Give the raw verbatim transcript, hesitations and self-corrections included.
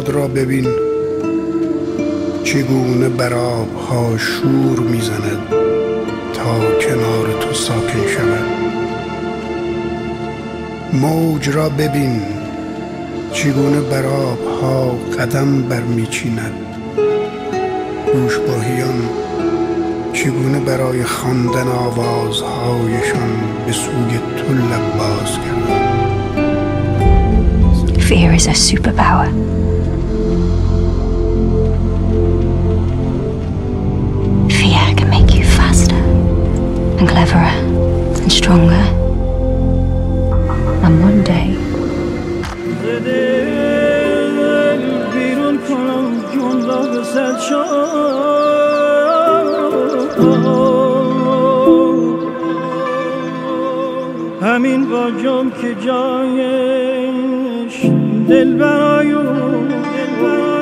خود را ببین چگونه بر آبها شور میزند تا کنار تو ساکن شود. موج را ببین چگونه بر آبها قدم برمیچیند. گوشگاهیان چگونه برای خواندن آوازهایشان به سوی تو لب باز کردند. Fear is a superpower. Fear can make you faster and cleverer and stronger. And one day همین واجم که جایش دل برای